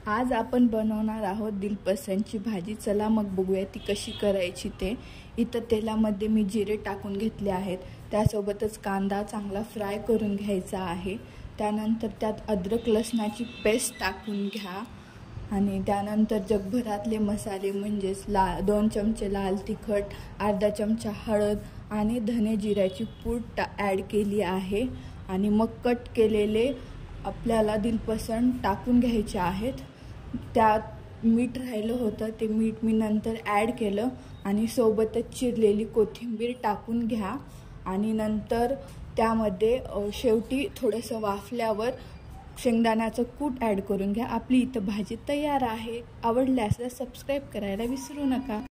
आज आपण बनवणार आहोत दिलपसंदची भाजी। चला मग बघूया ती कशी करायची ते। इथं तेलामध्ये मी जिरे टाकून घेतले आहेत, त्यासोबतच कांदा चांगला फ्राय करून घ्यायचा आहे। त्यानंतर त्यात अद्रक लसणाची पेस्ट टाकून घ्या आणि त्यानंतर जगभरातले मसाले म्हणजेच 2 चमचे लाल तिखट, अर्धा चमचा हळद आणि धने जिऱ्याची पूड ॲड केली आहे आणि मग कट केलेले आपल्याला दिलपसंद टाकून घ्यायचे आहेत। त्यात मीठ राहिलं होतं, ते मीठ मी नंतर ॲड केलं आणि सोबतच चिरलेली कोथिंबीर टाकून घ्या आणि नंतर त्यामध्ये शेवटी थोडंसं वाफल्यावर शेंगदाण्याचं कूट ॲड करून घ्या। आपली इथं भाजी तयार आहे। आवडल्यास सबस्क्राईब करायला विसरू नका।